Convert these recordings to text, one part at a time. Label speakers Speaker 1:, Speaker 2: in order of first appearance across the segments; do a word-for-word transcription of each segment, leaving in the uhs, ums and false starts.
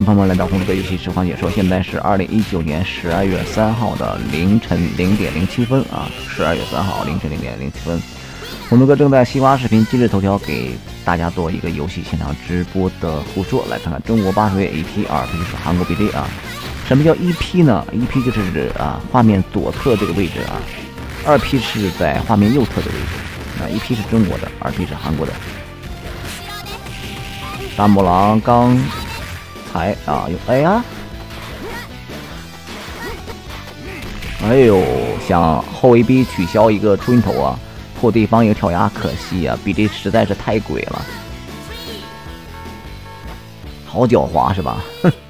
Speaker 1: 朋友们，来到红哥游戏实况解说，现在是二零一九年十二月三号的凌晨零点零七分啊，十二月三号凌晨零点零七分，红哥正在西瓜视频今日头条给大家做一个游戏现场直播的胡说，来看看中国八十位 E P， 二 P 就是韩国 B J 啊。什么叫 E P 呢 ？E P 就是指啊画面左侧这个位置啊，二 P 是在画面右侧的位置。那 E P 是中国的，二 P 是韩国的。大魔狼刚才啊用哎呀，哎呦，想后 A B 取消一个出云头啊，破对方一个跳崖，可惜啊 ，B J 实在是太鬼了，好狡猾是吧？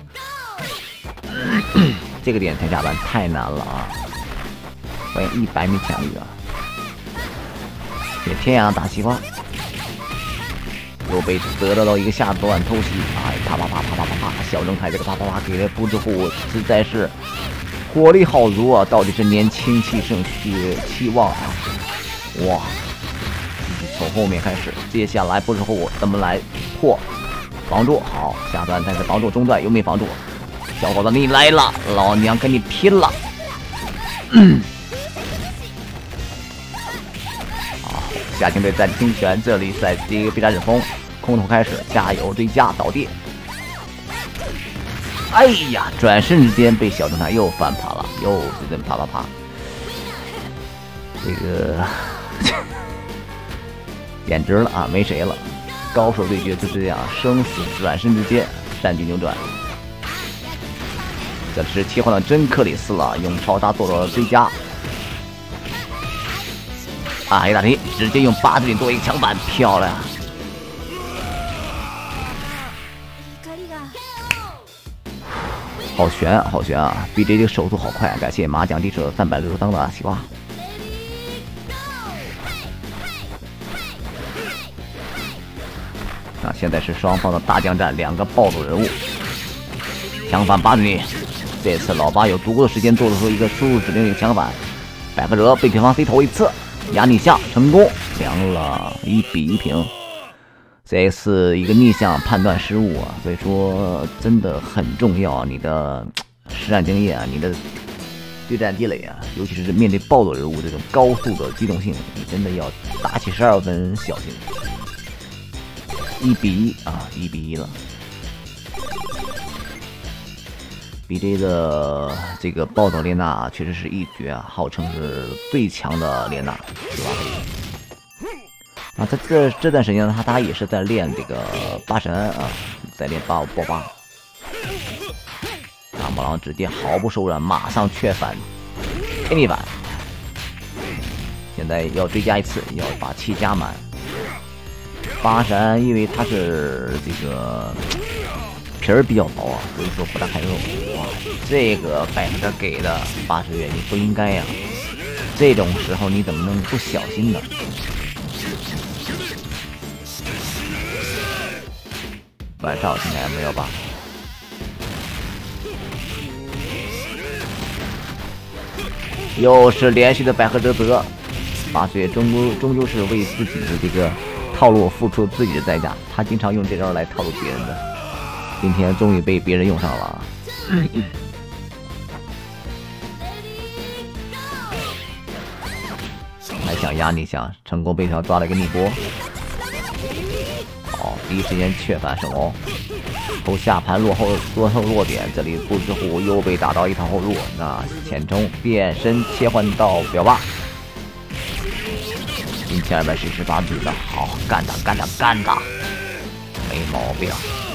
Speaker 1: 这个点才下班太难了啊！欢迎一百米强力啊！给天涯打西瓜，又被得到到一个下段偷袭，哎，啪啪啪啪啪啪啪！小正太这个啪啪啪给的不知乎，实在是火力好足啊！到底是年轻气盛，血气旺啊！哇！从后面开始，接下来不知乎怎么来破？防住好，下段但是防住中段又没防住。小伙子，你来了，老娘跟你拼了！嗯、好，夏青队暂停权，这里在这个必杀阵风，空投开始，加油追加倒地！哎呀，转身之间被小正太又翻盘了，又是这啪啪啪！这个简直了啊，没谁了！高手对决就是这样，生死转身之间，善举扭转。这是切换到真克里斯了，用超杀做了追加。啊，黑大题直接用八字顶做一个强反，漂亮！好悬啊，好悬啊 ！B J 这个手速好快，感谢麻将地手三百六十三的西瓜。啊，现在是双方的大将战，两个暴走人物，强反八女。这次老八有足够的时间做出一个输入指令，一个强反，百合哲被对方 C 头一次，压逆向成功，凉了，一比一平。这次一个逆向判断失误啊，所以说真的很重要，你的实战经验啊，你的对战积累啊，尤其是面对暴走人物这种高速的机动性，你真的要打起十二分小心。一比一啊，一比一了。B J 的这个暴走莲娜确实是一绝啊，号称是最强的莲娜，对吧？啊，在这这段时间呢，他他也是在练这个八神啊，在练八爆八。大魔狼直接毫不手软，马上确反，黑逆反。现在要追加一次，要把气加满。八神因为他是这个皮儿比较薄啊，所以说不大看肉。哇，这个百合给的八十月你不应该呀、啊！这种时候你怎么能不小心呢？晚上应该没有吧？又是连续的百合折折，八十月终究终究是为自己的这个套路付出自己的代价。他经常用这招来套路别人的。今天终于被别人用上了，还想压逆向，成功被条抓了一个逆波。好，第一时间确反成功，后下盘落后落后落点，这里不知乎又被打到一条后路，那前冲变身切换到表霸，一千二百四十八比的好，干他干他干他，没毛病。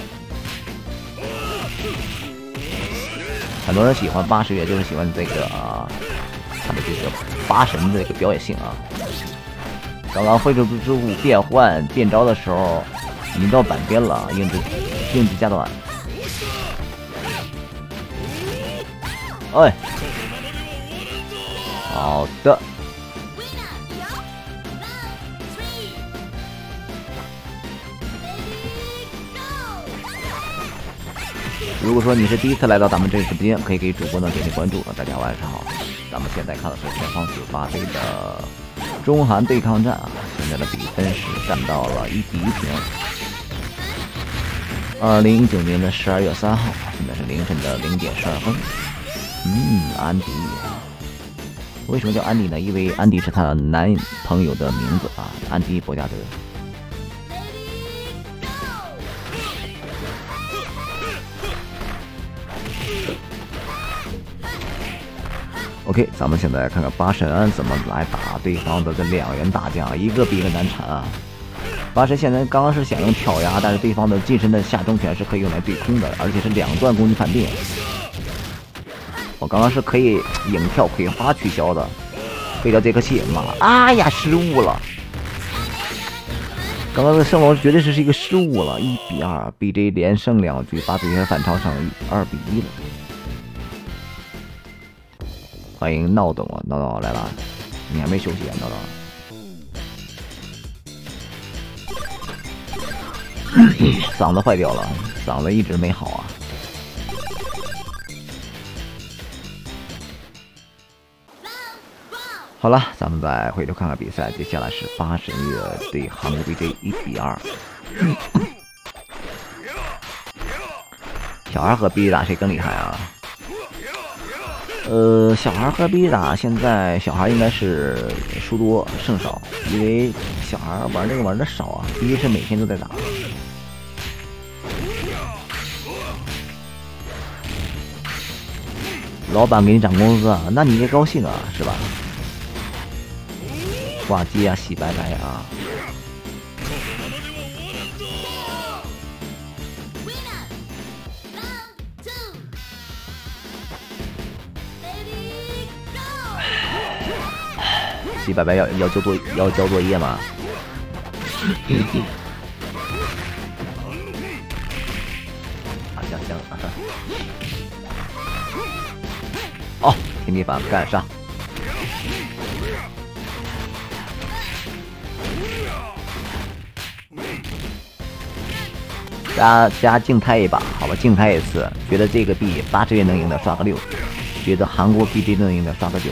Speaker 1: 很多人喜欢八十月，就是喜欢这个啊，他的这个八神的这个表演性啊。刚刚挥出之物变换变招的时候，已经到板边了，硬直硬直加短。哎，好的。如果说你是第一次来到咱们这个直播间，可以给主播呢点击关注。大家晚上好，咱们现在看的是前方九八队的中韩对抗战啊，现在的比分是战到了一比一平。 二零一九年的十二月三号，现在是凌晨的零点十二分。嗯，安迪，为什么叫安迪呢？因为安迪是他男朋友的名字啊，安迪·博加德。OK， 咱们现在看看八神安怎么来打对方的这两员大将，一个比一个难缠啊。八神现在刚刚是想用跳崖，但是对方的近身的下重拳是可以用来对空的，而且是两段攻击判定。我刚刚是可以影跳葵花取消的，废掉这颗气妈，哎呀，失误了！刚刚的胜龙绝对是一个失误了，一比二 ，B J 连胜两局，把比分反超成二比一了。欢迎闹懂啊，闹懂来了，你还没休息啊，闹懂。嗓子坏掉了，嗓子一直没好啊。好了，咱们再回头看看比赛，接下来是八神月对韩国 B J 一比二。小孩和 B J 打谁更厉害啊？呃，小孩和 B J 打，现在小孩应该是输多胜少，因为小孩玩这个玩的少啊 ，B J 是每天都在打。老板给你涨工资啊，那你也高兴啊，是吧？挂机啊，洗白白啊！洗白白要要交作要交作业吗？啊，行行啊！哦，天地板干上！加加静态一把，好吧，静态一次。觉得这个币八十元能赢的刷个六，觉得韩国 B J 能赢的刷个九。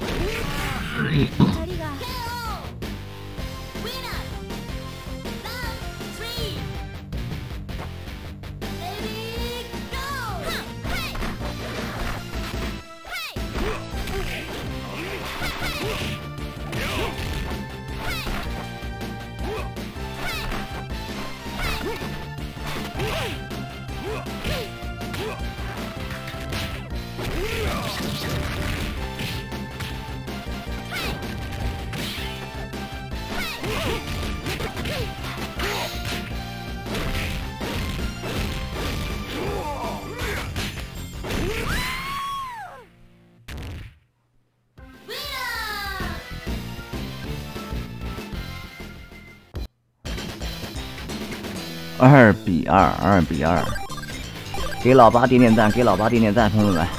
Speaker 1: 二比二，二比二，给老八点点赞，给老八点点赞，朋友们。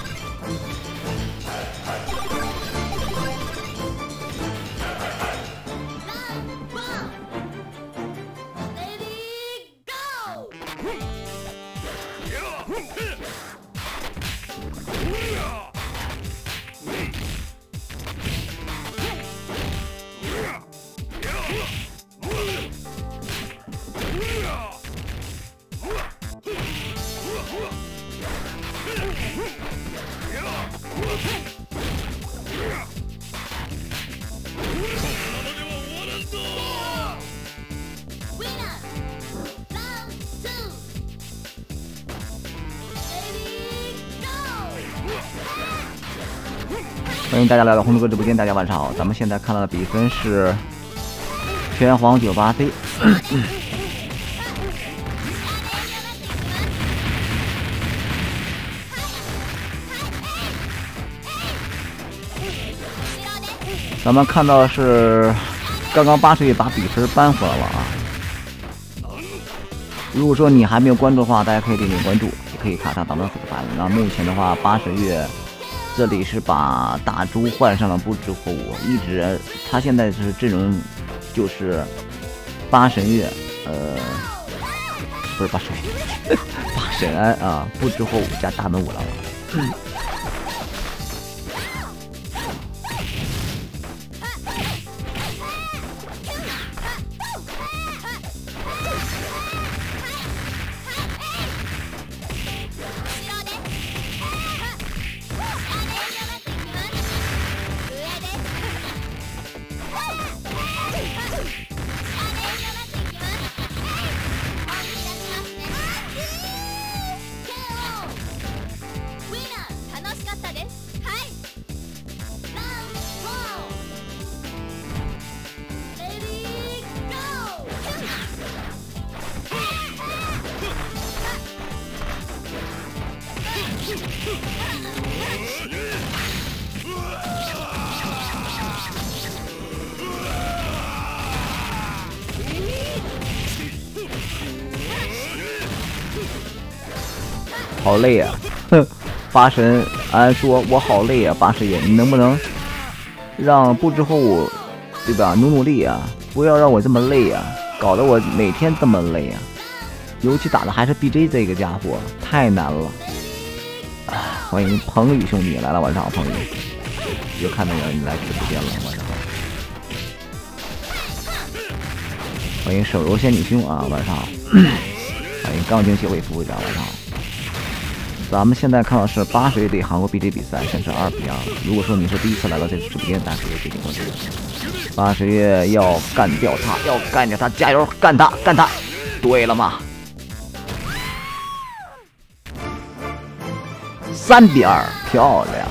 Speaker 1: 欢迎大家来到红头哥直播间，大家晚上好。咱们现在看到的比分是拳皇九八 C。咱们看到是刚刚八十月把比分扳回来了啊。如果说你还没有关注的话，大家可以点点关注，也可以卡上咱们的粉团。那目前的话，八十月。这里是把大猪换上了不知火舞，一直他现在是阵容就是八神月，呃，不是八神月，八神安啊，不知火舞加大门五郎。嗯好累啊！哼，八神安说：“我好累啊，八师爷，你能不能让不知后，对吧？努努力啊，不要让我这么累啊，搞得我每天这么累啊！尤其打的还是 B J 这个家伙，太难了。”啊，欢迎彭宇兄弟来了，晚上好，彭宇，又看到你来直播间了，晚上好。欢迎手柔仙女兄啊，晚上好。欢迎钢琴协会副会长，晚上好。咱们现在看到是八十对韩国 B J 比赛，现在是二比二。如果说你是第一次来到这个直播间，大家可以背景关注。八十月要干掉他，要干掉他，加油，干他，干他！对了吗？三比二，漂亮！